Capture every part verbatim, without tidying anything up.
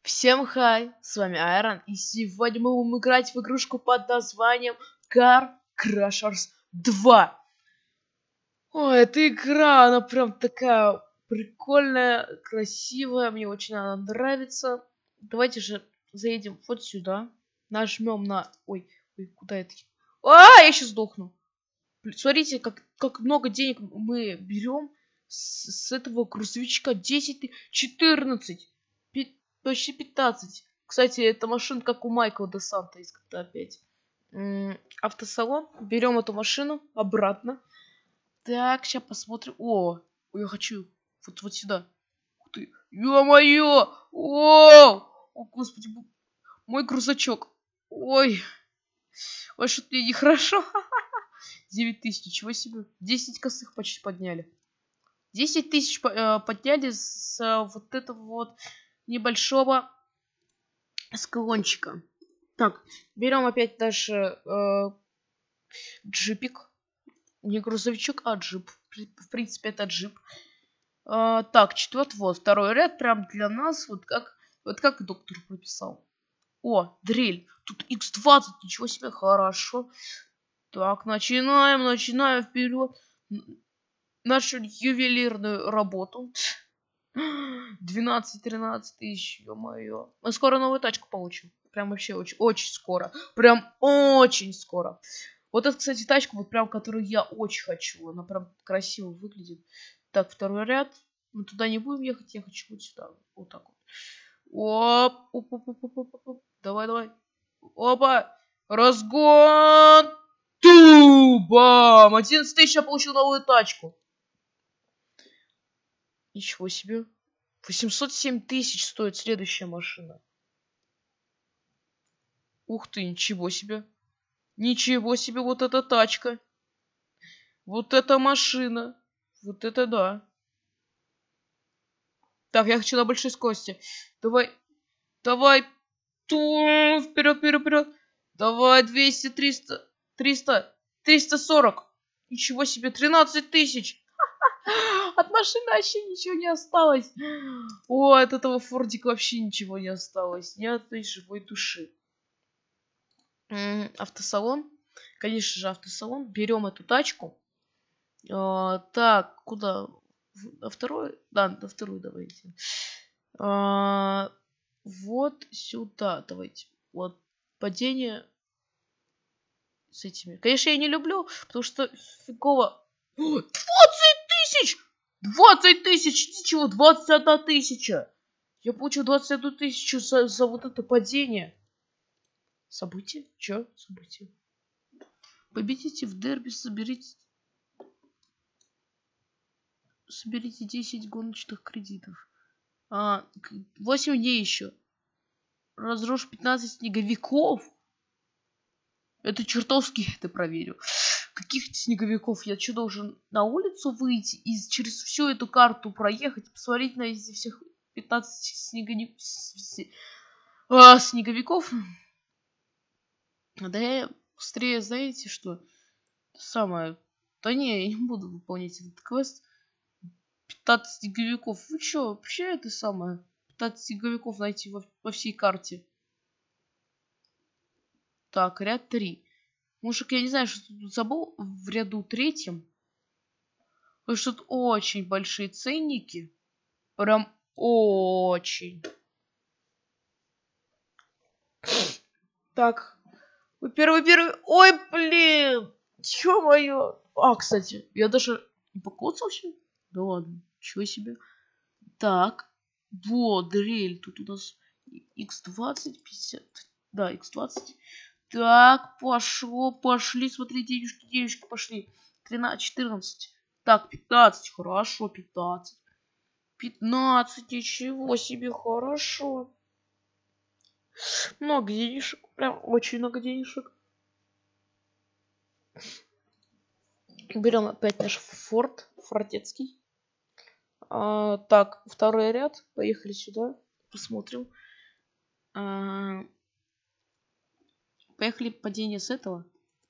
Всем хай, с вами Айрон, и сегодня мы будем играть в игрушку под названием Car Crashers два. О, эта игра, она прям такая прикольная, красивая, мне очень она нравится. Давайте же заедем вот сюда, нажмем на... Ой, ой, куда это? А, я сейчас сдохну. Смотрите, как, как много денег мы берем с, с этого грузовичка. десять, четырнадцать, почти пятнадцать. Кстати, эта машина как у Майкла де Санта из джи ти эй пять. М-м, автосалон. Берем эту машину обратно. Так, сейчас посмотрим. О, я хочу вот, вот сюда. Ух ты. Ё-моё! О, о, господи, мой грузачок. Ой, ой, что-то мне нехорошо. девять тысяч, ничего себе. десять косых почти подняли. десять тысяч э, подняли с э, вот этого вот небольшого склончика. Так, берем опять наш э, джипик. Не грузовичок, а джип. В принципе, это джип. Э, так, четвертый, вот, второй ряд прям для нас. Вот как, вот как доктор прописал. О, дрель. Тут икс двадцать, ничего себе, хорошо. Так, начинаем, начинаем вперед нашу ювелирную работу. двенадцать-тринадцать тысяч, ё-моё. Мы скоро новую тачку получим. Прям вообще очень, очень скоро. Прям очень скоро. Вот это, кстати, тачка, вот прям, которую я очень хочу. Она прям красиво выглядит. Так, второй ряд. Мы туда не будем ехать, я хочу вот сюда. Вот так вот. Оп, оп, оп, оп, оп, оп, оп. Давай, давай. Опа. Разгон. Ту-бам. одиннадцать тысяч я получил новую тачку. Ничего себе. восемьсот семь тысяч стоит следующая машина. Ух ты, ничего себе. Ничего себе, вот эта тачка. Вот эта машина. Вот это да. Так, я хочу на большой скорости. Давай. Давай. Ту, вперед, вперед, вперед. Давай, двести, триста, триста, триста сорок. Ничего себе, тринадцать тысяч. От машины вообще ничего не осталось. О, от этого фордика вообще ничего не осталось. Ни одной живой души. М-м, автосалон. Конечно же, автосалон. Берем эту тачку. А, так, куда? На вторую? Да, на вторую давайте. А, вот сюда давайте. Вот падение с этими. Конечно, я не люблю, потому что фигово. двадцать тысяч! двадцать тысяч! Ничего, двадцать одна тысяча! Я получил двадцать одну тысячу за, за вот это падение. Событие? Чё? Событие. Победите в дерби, соберите... Соберите десять гоночных кредитов. А, восемь дней еще. Разрушь пятнадцать снеговиков. Это чертовски, это проверю. Каких снеговиков? Я что, должен на улицу выйти и через всю эту карту проехать, посмотреть на эти всех пятнадцать снеговиков? А, снеговиков? Да я быстрее, знаете что? Самое... Да не, я не буду выполнять этот квест. пятнадцать снеговиков. Вы что, вообще это самое? пятнадцать снеговиков найти во, во всей карте. Так, ряд три. Мужик, я не знаю, что тут забыл в ряду третьем. Потому что тут очень большие ценники. Прям очень. Так. Вы первый, первый. Ой, блин. Ё-моё. А, кстати, я даже не покоцался. Да ладно. Чего себе. Так. Вот, дрель. Тут у нас икс двадцать, пятьдесят. Да, икс двадцать. Так, пошло, пошли, смотри, денежки, денежки пошли. тринадцать, четырнадцать. Так, пятнадцать, хорошо, пятнадцать. пятнадцать, ничего себе, хорошо. Много денежек, прям очень много денежек. Берем опять наш форт, фортецкий. А, так, второй ряд, поехали сюда, посмотрим. А, поехали падение с этого.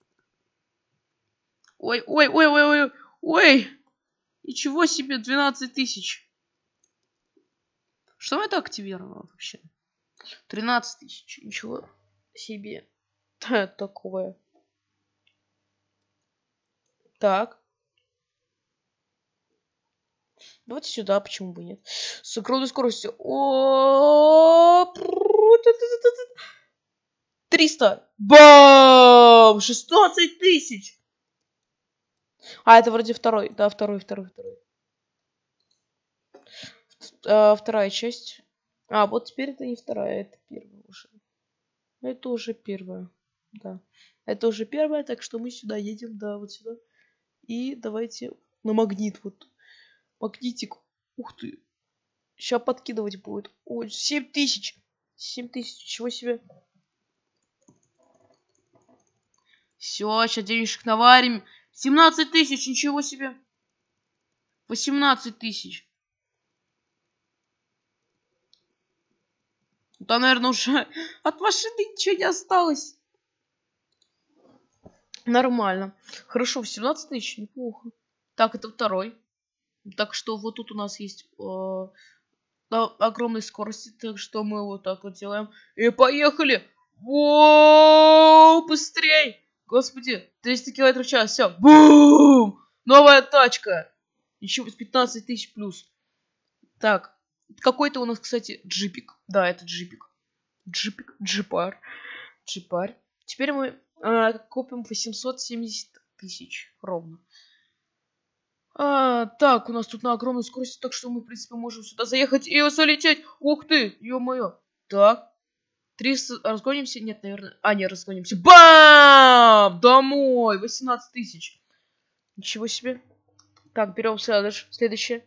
Ой, ой, ой, ой, ой, ой! Ничего себе, двенадцать тысяч. Что это активировало вообще? тринадцать тысяч. Ничего себе. Такое. Так. Давайте сюда, почему бы нет? С огромной скоростью. О, триста. Бам! шестнадцать тысяч. А, это вроде второй. Да, второй, второй, второй. А, вторая часть. А, вот теперь это не вторая, это первая уже. Это уже первая. Да. Это уже первая, так что мы сюда едем, да, вот сюда. И давайте на магнит вот. Магнитик. Ух ты. Сейчас подкидывать будет. Ой, семь тысяч. семь тысяч. Чего себе? Все, сейчас денежек наварим. семнадцать тысяч. Ничего себе. восемнадцать тысяч. Да, наверное, уже от машины ничего не осталось. Нормально. Хорошо, восемнадцать тысяч. Неплохо. Так, это второй. Так что вот тут у нас есть э, на огромной скорости. Так что мы вот так вот делаем. И поехали! Воу, быстрей! Господи, триста километров в час. Все. Бум! Новая тачка. Еще пятнадцать тысяч плюс. Так. Какой-то у нас, кстати, джипик. Да, это джипик. Джипик. Джипар. Джипар. Теперь мы э, купим восемьсот семьдесят тысяч ровно. А, так, у нас тут на огромной скорости, так что мы, в принципе, можем сюда заехать и залететь. Ух ты, ё-моё. Так. триста, разгонимся? Нет, наверное. А, не, разгонимся. Бам! Домой! восемнадцать тысяч. Ничего себе. Так, берем следующее.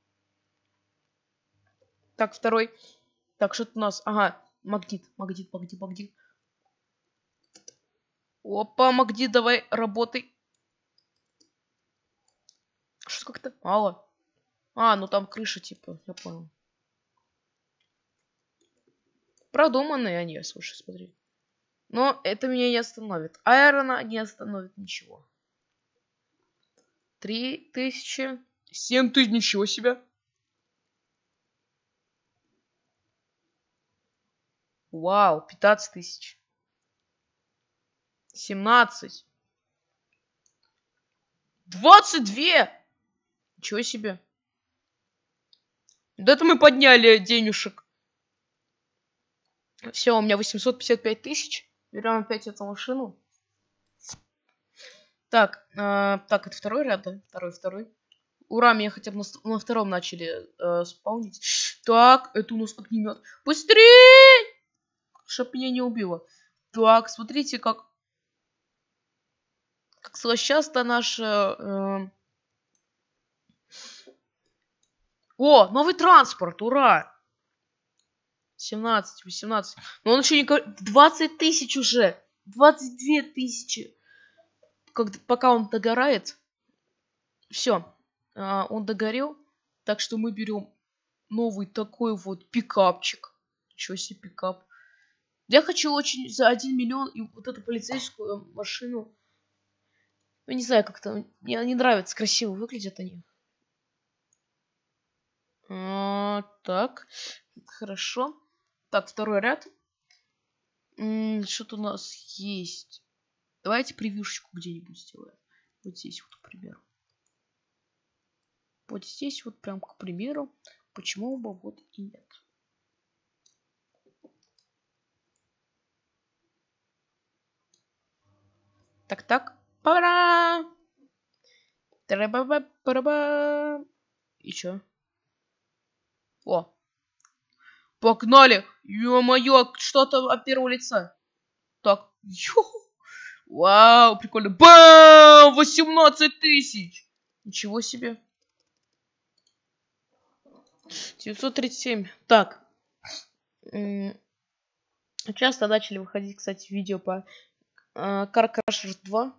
Так, второй. Так, что-то у нас. Ага, магнит, магнит, магнит, магнит. Опа, магнит, давай, работай. Что как-то мало. А, ну там крыша, типа, я понял. Продуманные они, слушай, смотри. Но это меня не остановит. Айрона не остановит ничего. Три тысячи. Семь тысяч, ничего себе. Вау, пятнадцать тысяч. семнадцать. двадцать два. Ничего себе. Да это мы подняли денежек. Все, у меня восемьсот пятьдесят пять тысяч. Берем опять эту машину. Так, э, так, это второй ряд, да? Второй, второй. Ура, меня хотя бы на, на втором начали э, спаунить. Так, это у нас огнемет. Быстрее! Чтоб меня не убило. Так, смотрите, как... Как сейчас-то наша... Э... О, новый транспорт, ура! семнадцать, восемнадцать. Но он еще не... двадцать тысяч уже. двадцать две тысячи. Как... Пока он догорает. Все. А, он догорел. Так что мы берем новый такой вот пикапчик. Ничего себе пикап. Я хочу очень за один миллион и вот эту полицейскую машину. Я не знаю, как-то мне не нравится, красиво выглядят они. А, так, хорошо. Так, второй ряд. Что-то у нас есть. Давайте превьюшечку где-нибудь сделаем. Вот здесь вот, к примеру. Вот здесь вот прям, к примеру. Почему бы вот и нет? Так, так. Пара! Тра-ба-ба-ба-ба. И чё? О. Погнали! Ё-моё, что-то от первого лица. Так. Ё. Вау, прикольно. Бам! восемнадцать тысяч! Ничего себе. девятьсот тридцать семь. Так. Часто начали выходить, кстати, видео по uh, Car Crashers два.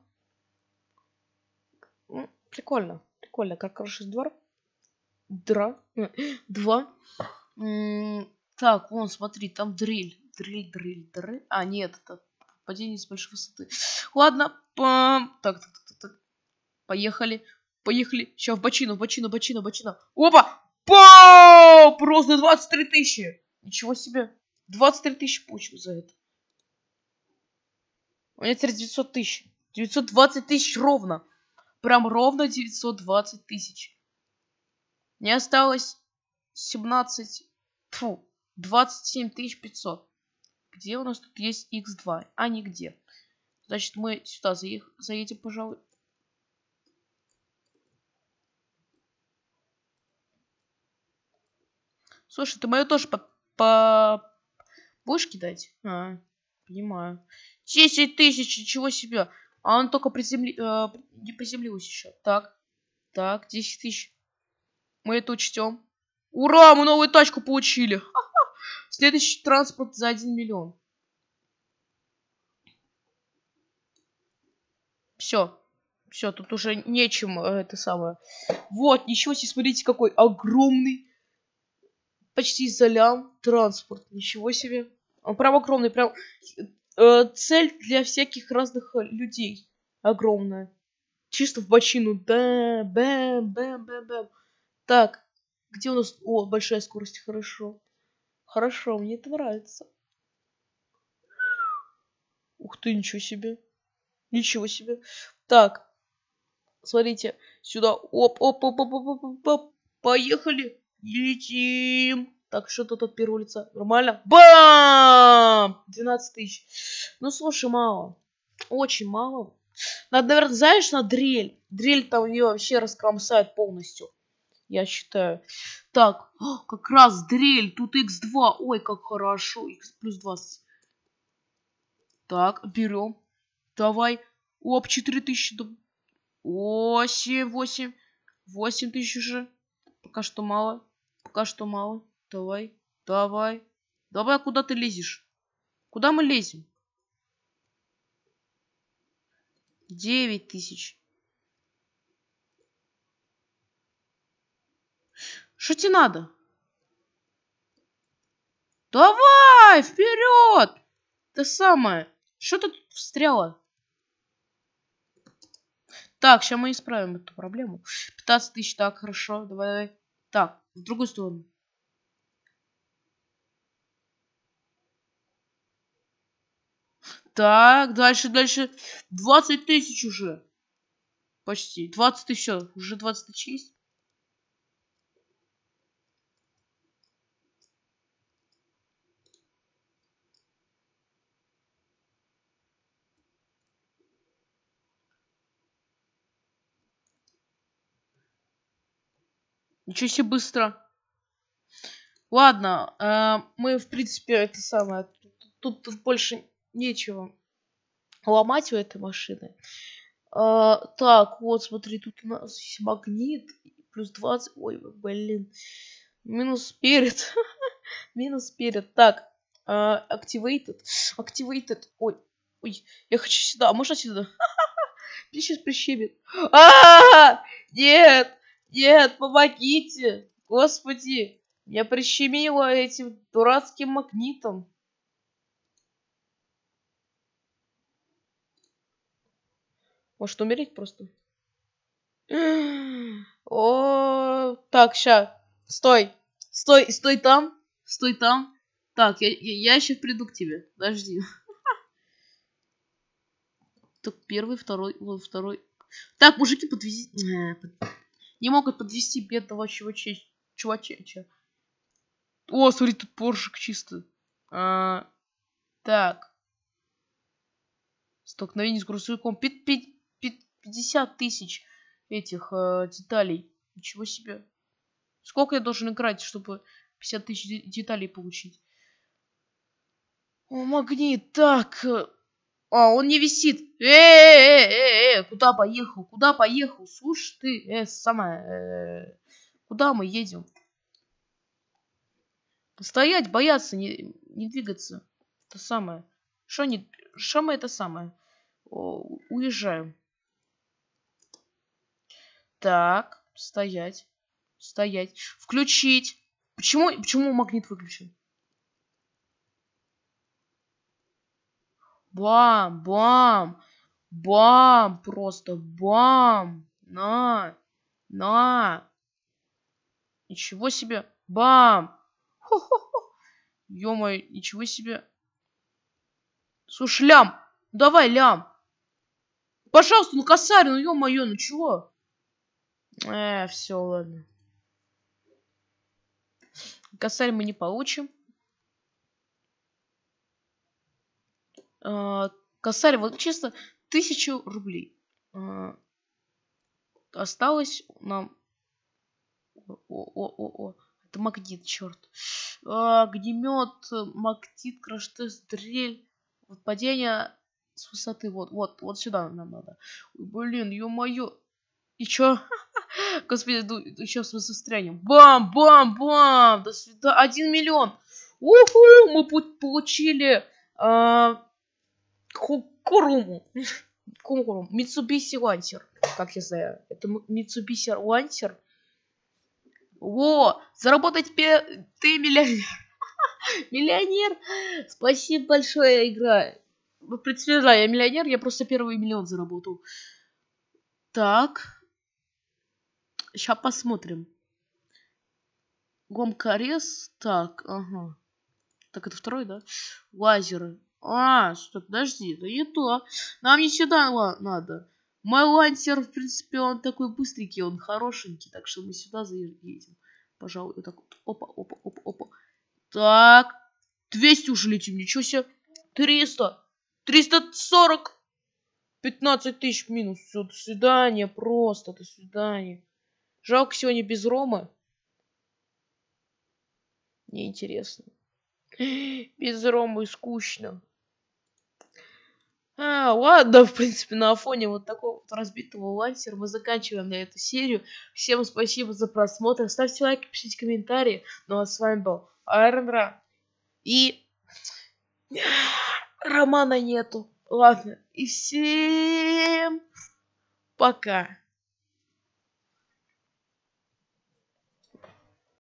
Ну, прикольно. Прикольно. Car Crashers два. Дра. два. Так, вон, смотри, там дрель. Дрель, дрель, дрель. А, нет, это падение с большой высоты. Ладно. Пам. Так, так, так, так. Поехали. Поехали. Сейчас в бочину, в бочину, в бочину, в бочину. Опа! Пау! Просто двадцать три тысячи. Ничего себе. двадцать три тысячи получил за это. У меня теперь девятьсот тысяч. девятьсот двадцать тысяч ровно. Прям ровно девятьсот двадцать тысяч. Мне осталось семнадцать... Фу, двадцать семь тысяч пятьсот. Где у нас тут есть икс два? А, нигде. Значит, мы сюда заех... заедем, пожалуй. Слушай, ты мою тоже по... по... будешь кидать? А, понимаю. десять тысяч, ничего себе. А он только приземли... э, не приземлился еще. Так, так, десять тысяч. Мы это учтем. Ура, мы новую тачку получили. Ха-ха. Следующий транспорт за один миллион. Все. Все, тут уже нечем это самое. Вот, ничего себе, смотрите, какой огромный, почти за лям транспорт. Ничего себе. Он прям огромный, прям э, цель для всяких разных людей. Огромная. Чисто в бочину. Да, бэм, бэм, бэм, бэм. Так, где у нас... О, большая скорость, хорошо. Хорошо, мне это нравится. Ух ты, ничего себе. Ничего себе. Так, смотрите, сюда. Оп, оп, оп, оп, оп, оп, оп. Поехали. Летим. Так, что тут от первого лица? Нормально? Бам! двенадцать тысяч. Ну, слушай, мало. Очень мало. Надо, наверное, знаешь, на дрель. Дрель там ее вообще раскромсает полностью. Я считаю. Так, о, как раз дрель. Тут икс два. Ой, как хорошо. Х плюс двадцать. Так, берем. Давай. Оп, четыре тысячи. восемь, восемь. восемь тысяч уже. Пока что мало. Пока что мало. Давай. Давай. Давай, куда ты лезешь? Куда мы лезем? девять тысяч. Что тебе надо? Давай, вперед! Это самое. Что ты тут встряла? Так, сейчас мы исправим эту проблему. пятнадцать тысяч, так, хорошо. Давай, давай. Так, в другую сторону. Так, дальше, дальше. двадцать тысяч уже. Почти. двадцать тысяч. Уже двадцать тысяч есть. Ничего себе быстро. Ладно, э, мы, в принципе, это самое... Тут, тут больше нечего ломать у этой машины. Э, так, вот, смотри, тут у нас есть магнит. Плюс двадцать. Ой, блин. Минус перед. Минус перед. Так, э, activated. Activated. Ой, ой, я хочу сюда. А можно сюда? Меня сейчас прищемит. А, нет, нет, помогите. Господи. Меня прищемило этим дурацким магнитом. Может умереть просто? О, так, ща. Стой. Стой, стой там. Стой там. Так, я, я, я сейчас приду к тебе. Подожди. Так, первый, второй, вот второй. Так, мужики, подвези. Не могут подвести бедного чувача. Чувача. О, смотри, тут поршик чисто. А, так. Столкновение с грузовиком. пятьдесят тысяч этих э, деталей. Ничего себе. Сколько я должен играть, чтобы пятьдесят тысяч деталей получить? О, магнит. Так. А, он не висит. Э-э-э-э-э. Куда поехал? Куда поехал? Слушай, ты. Э, самое. Куда мы едем? Стоять, бояться, не, не двигаться. Это самое. Что не... Что мы это самое? О, уезжаем. Так, стоять. Стоять. Включить. Почему, почему магнит выключен? Бам, бам. Бам, просто бам. На. На. Ничего себе. Бам. Хо-хо-хо. Ё-моё, ничего себе. Слушай, Лям, давай, Лям. Пожалуйста, ну косарь, ну ё-моё, ну чего? Э, все, ладно. Косарь мы не получим. А, косарь, вот честно, тысячу рублей. А, осталось нам... О-о-о-о. Это магнит, черт. А, огнемет, магнит, краш-тест, дрель. Вот падение с высоты. Вот, вот, вот сюда нам надо. Ой, блин, ё-моё. И чё? Господи, ну, еще с застрянем. Бам, бам, бам. До свидания. Один миллион. Уху, мы получили а, Куруму. Куруму. Mitsubishi Lancer. Как я знаю. Это Mitsubishi Lancer. О, заработать пе... ты миллионер. Миллионер. Спасибо большое, игра. В принципе, да, я миллионер, я просто первый миллион заработал. Так. Сейчас посмотрим. Гомкорез. Так, ага. Так, это второй, да? Лазеры. А, что, подожди, да не то. Нам не сюда надо. Мой лансер, в принципе, он такой быстренький, он хорошенький. Так что мы сюда заедем. Пожалуй, вот так вот. Опа, опа, опа, опа. Так. двести уже летим, ничего себе. триста. триста сорок. пятнадцать тысяч минус. Все, до свидания, просто, до свидания. Жалко сегодня без Ромы. Неинтересно. Без Ромы скучно. А, ладно, в принципе, на фоне вот такого вот разбитого лансера мы заканчиваем на эту серию. Всем спасибо за просмотр. Ставьте лайки, пишите комментарии. Ну а с вами был Айронра. И Романа нету. Ладно. И всем пока.